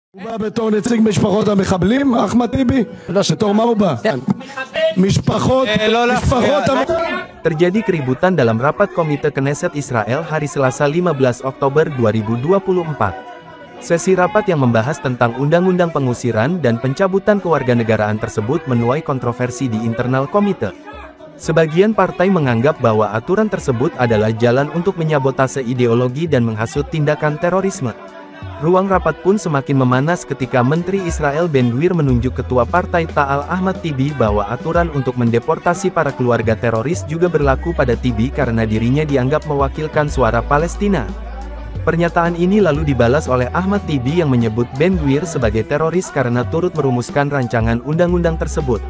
הוא בא בתור נציג משפחות המחבלים, אחמד טיבי? בתור מה הוא בא? משפחות Terjadi keributan dalam rapat Komite Knesset Israel hari Selasa 15 Oktober 2024. Sesi rapat yang membahas tentang undang-undang pengusiran dan pencabutan kewarganegaraan tersebut menuai kontroversi di internal komite. Sebagian partai menganggap bahwa aturan tersebut adalah jalan untuk menyabotase ideologi dan menghasut tindakan terorisme. Ruang rapat pun semakin memanas ketika Menteri Israel Ben-Gvir menunjuk Ketua Partai Ta'al Ahmad Tibi bahwa aturan untuk mendeportasi para keluarga teroris juga berlaku pada Tibi karena dirinya dianggap mewakilkan suara Palestina. Pernyataan ini lalu dibalas oleh Ahmad Tibi yang menyebut Ben-Gvir sebagai teroris karena turut merumuskan rancangan undang-undang tersebut.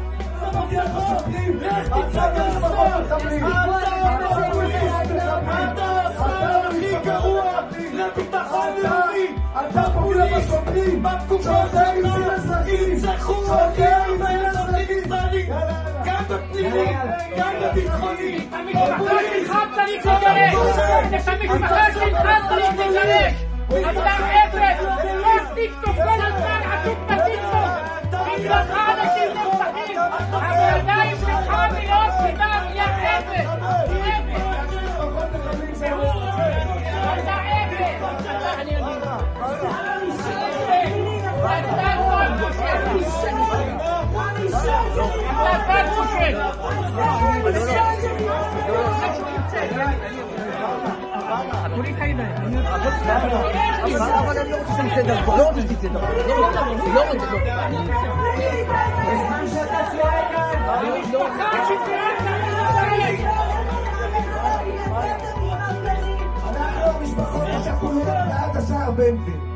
אתה פוגע בשוטרים, שוטרים אזרחים, שוטרים אזרחים, גם בפנימי, גם בביטחוני, המשפחה שלך צריך לגרש, את המשפחה שלך צריך לגרש, אתה אפס, לא טיקטוק, כל הזמן עסוק בטיקטוק, בגללך אנשים נרצחים, הידיים שלך מלאות בדם, יא אפס, אנחנו משפחות השכולות בעד השר בן גביר.